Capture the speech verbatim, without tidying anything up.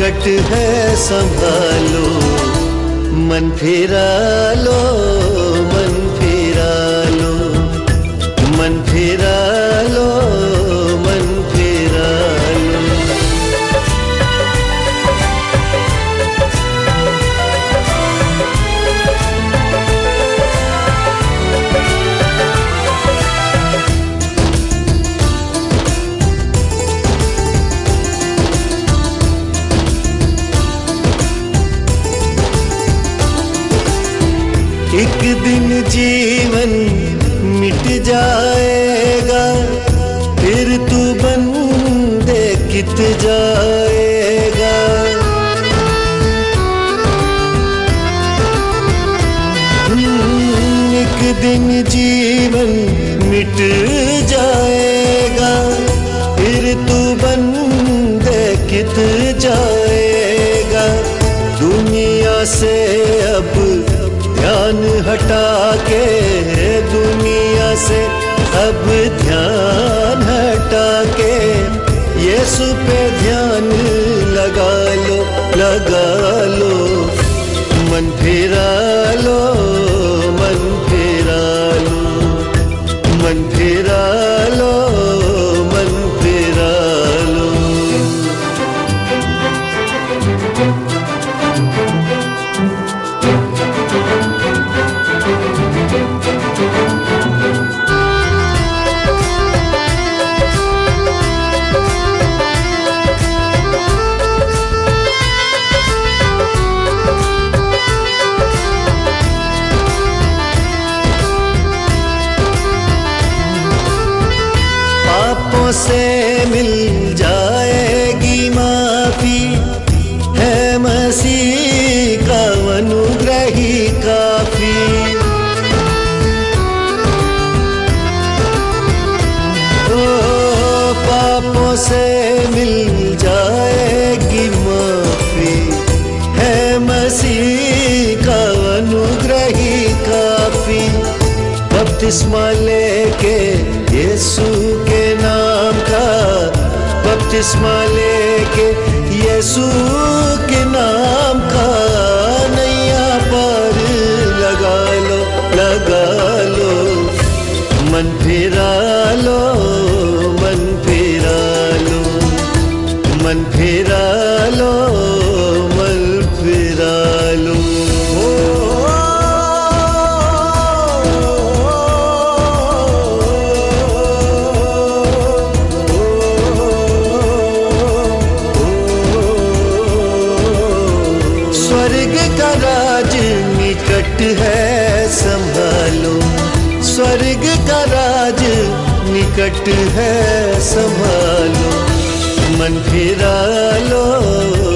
निकट है संभालो, मन फिरा लो, मन फिरा लो, मन फिरा लो, मन फिरा लो। एक दिन जीवन मिट जाएगा, फिर तू बंदे कित जाएगा। एक दिन जीवन मिट जाएगा, फिर तू बंदे कित जाएगा। दुनिया से अब ध्यान हटा के, दुनिया से अब ध्यान हटा के, यीशु पे ध्यान लगा लो, लगा लो, मन फिरा लो, मन फिरा लो, मन फिरा लो, मन फिरा लो। पापों से मिल जाएगी माफी, है मसीह का अनुग्रह ही काफी। ओ पापों से मिल जाएगी माफी, है मसीह का अनुग्रह ही काफी। बपतिस्मा लेके यीशु के नाम का, बपतिस्मा लेके यीशु के नाम का, नैया पार लगा लो, लगा लो, मन फिरा लो, मन फिरा लो, मन फिरा लो, मन फिरा लो। स्वर्ग का राज निकट है संभालो, स्वर्ग का राज निकट है संभालो, मन फिरा लो,